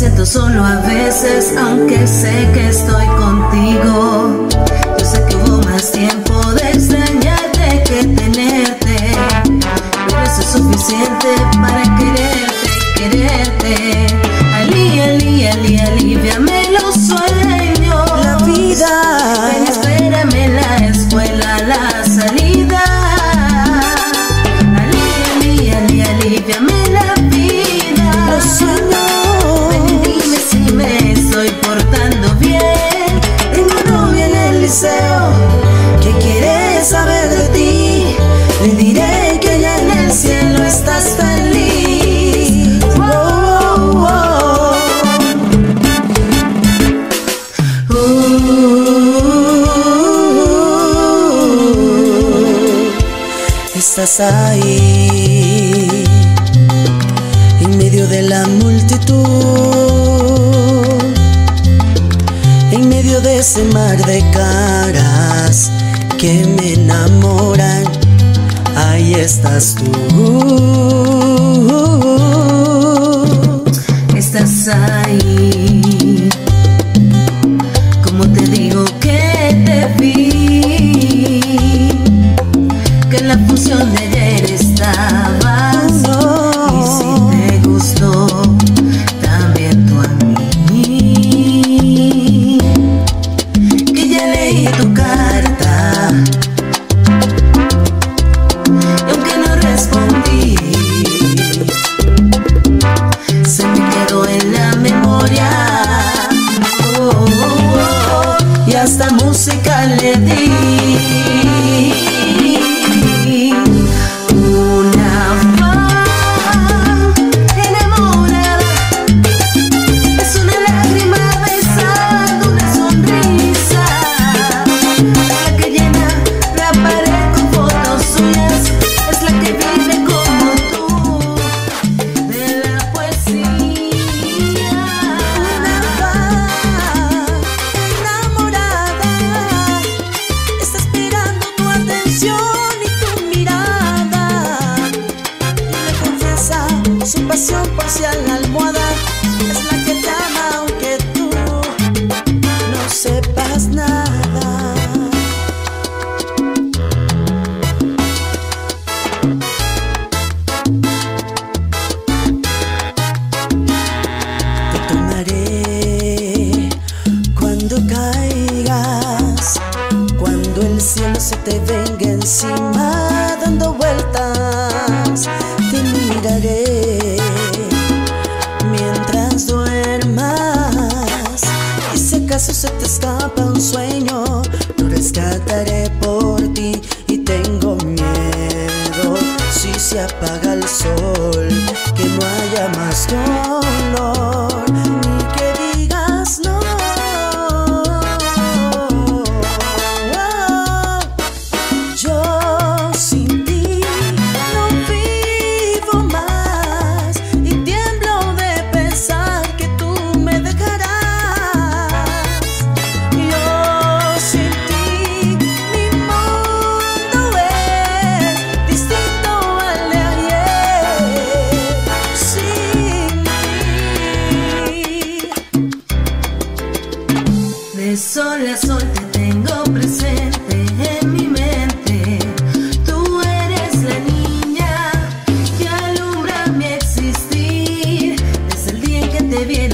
siento solo a veces, aunque sé que estoy contigo. Yo sé que hubo más tiempo de extrañarte que tenerte, pero eso es suficiente para quererte, quererte. Ali, Ali, Ali, aliviame los sueños. La vida. Ven, espérame en la escuela, la salida. Ali, Ali, Ali, aliviame la vida. Los sueños. Ven y dime si me estoy portando bien. Tengo novia en el liceo que quiere saber de ti. Le diré que allá en el cielo estás feliz. Oh, oh, estás ahí en medio de la multitud, en medio de ese mar de caras que me enamoran. Ahí estás tú. Estás ahí. Como te digo que te vi, que en la función de ayer estabas. Y si te gustó también tú a mí, que ya leí tu carta y aunque no respondí, se me quedó en la memoria. Oh, oh, oh, y hasta música le di. Una fan enamorada es una lágrima besando una sonrisa. Es la que llena la pared con fotos suyas. Es la que vive como tú de la poesía. Una fan enamorada está esperando tu atención y tu mirada. Y le confiesa su pasión por si a la almohada. Es la que te ama aunque tú no sepas nada. Te tomaré cuando caigas, cuando el cielo se te venga encima dando vueltas. Te miraré mientras duermas, y si acaso se te escapa un sueño, lo rescataré por ti. Y tengo miedo si se apaga el sol, que no haya más dolor, ni que digas no. Yo sin ti no vivo más, y tiemblo de pensar que tú me dejarás. Yo sin ti mi mundo es distinto al de ayer. Sin ti. De sol a sol te tengo presente en mi mente. Tú eres la niña que alumbra mi existir. Desde el día en que te vi en